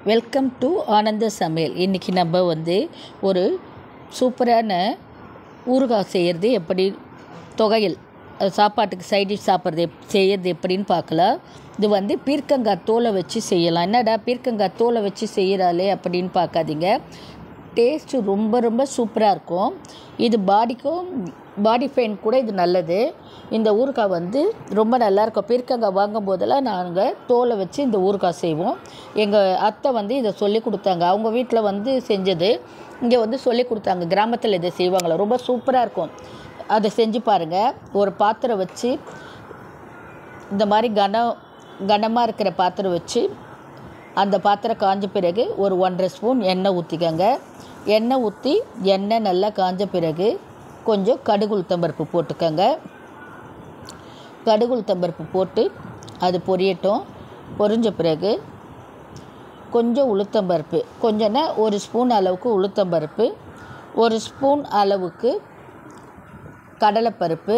Welcome to ஆனந்த சமையல். இன்றைக்கி நம்ம ஒரு சூப்பரான ஊறுகாய் செய்கிறது எப்படி, தொகையல் சாப்பாட்டுக்கு சைடிஷ் செய்கிறது எப்படின்னு பார்க்கலாம். இது பீர்க்கங்காய் தோலை வச்சு செய்யலாம். என்னடா பீர்க்கங்காய் தோலை வச்சு செய்கிறாளே அப்படின்னு பார்க்காதீங்க. டேஸ்ட்டு ரொம்ப ரொம்ப சூப்பராக இருக்கும். இது பாடி பெயின் கூட இது நல்லது. இந்த ஊறுகாய் ரொம்ப நல்லாயிருக்கும். பீர்க்கங்காய் வாங்கும் போதெல்லாம் நாங்கள் தோலை வச்சு இந்த ஊறுகாய் செய்வோம். எங்கள் அத்தை இதை சொல்லி கொடுத்தாங்க. அவங்க வீட்டில் செஞ்சது இங்கே சொல்லி கொடுத்தாங்க. கிராமத்தில் இதை செய்வாங்களா, ரொம்ப சூப்பராக இருக்கும். அதை செஞ்சு பாருங்கள். ஒரு பாத்திரம் வச்சு இந்த மாதிரி கனமாக இருக்கிற பாத்திரம் வச்சு அந்த பாத்திரம் காஞ்ச பிறகு ஒரு 1.5 ஸ்பூன் எண்ணெய் ஊற்றிக்கங்க. எண்ணெய் ஊற்றி எண்ணெய் நல்லா காஞ்ச பிறகு கொஞ்சம் கடுகு உளுத்தம்பருப்பு போட்டுக்கங்க. கடுகு உளுத்தம்பருப்பு போட்டு அது பொரியட்டும். பொரிஞ்ச பிறகு கொஞ்சம் உளுத்தம்பருப்பு, கொஞ்சம்னா 1 ஸ்பூன் அளவுக்கு உளுத்தம்பருப்பு, 1 ஸ்பூன் அளவுக்கு கடலைப்பருப்பு,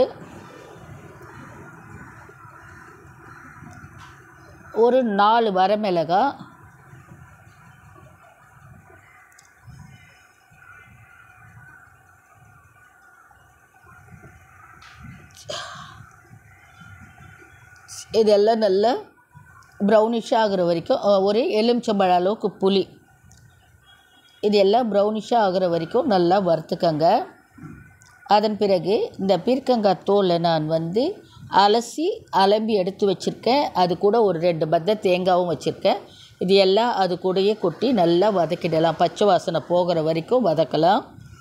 ஒரு 4 வரமிளகாய், இதெல்லாம் நல்லா ப்ரௌனிஷாக ஆகிற வரைக்கும், ஒரு எலுமிச்சம்பழ அளவுக்கு புளி, இது எல்லாம் ப்ரௌனிஷாக ஆகிற வரைக்கும் நல்லா வறுத்துக்கங்க. அதன் பிறகு இந்த பீர்க்கங்காய் தோலை நான் அலசி அலம்பி எடுத்து வச்சுருக்கேன். அது கூட ஒரு 2 பத்தை தேங்காயும் வச்சுருக்கேன். இது எல்லாம் அது கூடயே கொட்டி நல்லா வதக்கிடலாம். பச்சை வாசனை போகிற வரைக்கும் வதக்கலாம்.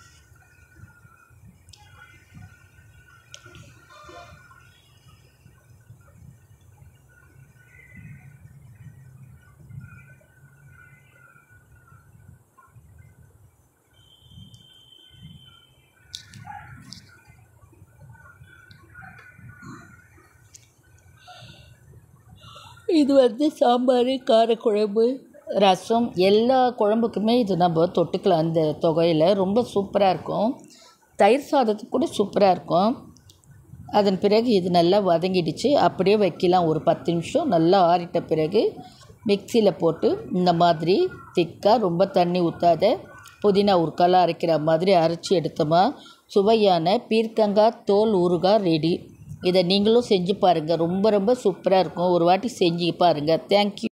இது சாம்பார், காரக்குழம்பு, ரசம், எல்லா குழம்புக்குமே இது நம்ம தொட்டுக்கலாம். அந்த தொகையில் ரொம்ப சூப்பராக இருக்கும். தயிர் சாதத்துக்கு கூட சூப்பராக இருக்கும். அதன் பிறகு இது நல்லா வதங்கிடுச்சு. அப்படியே வைக்கலாம். ஒரு 10 நிமிஷம் நல்லா ஆறிட்ட பிறகு மிக்சியில் போட்டு இந்த மாதிரி திக்காக, ரொம்ப தண்ணி ஊற்றாத, புதினா ஊறுகாலாம் அரைக்கிற மாதிரி அரைச்சி எடுத்தோமா சுவையான பீர்க்கங்காய் தோல் ஊறுகாய் ரெடி. இதை நீங்களும் செஞ்சு பாருங்கள். ரொம்ப ரொம்ப சூப்பராக இருக்கும். ஒரு வாட்டி செஞ்சு பாருங்கள். தேங்க்யூ.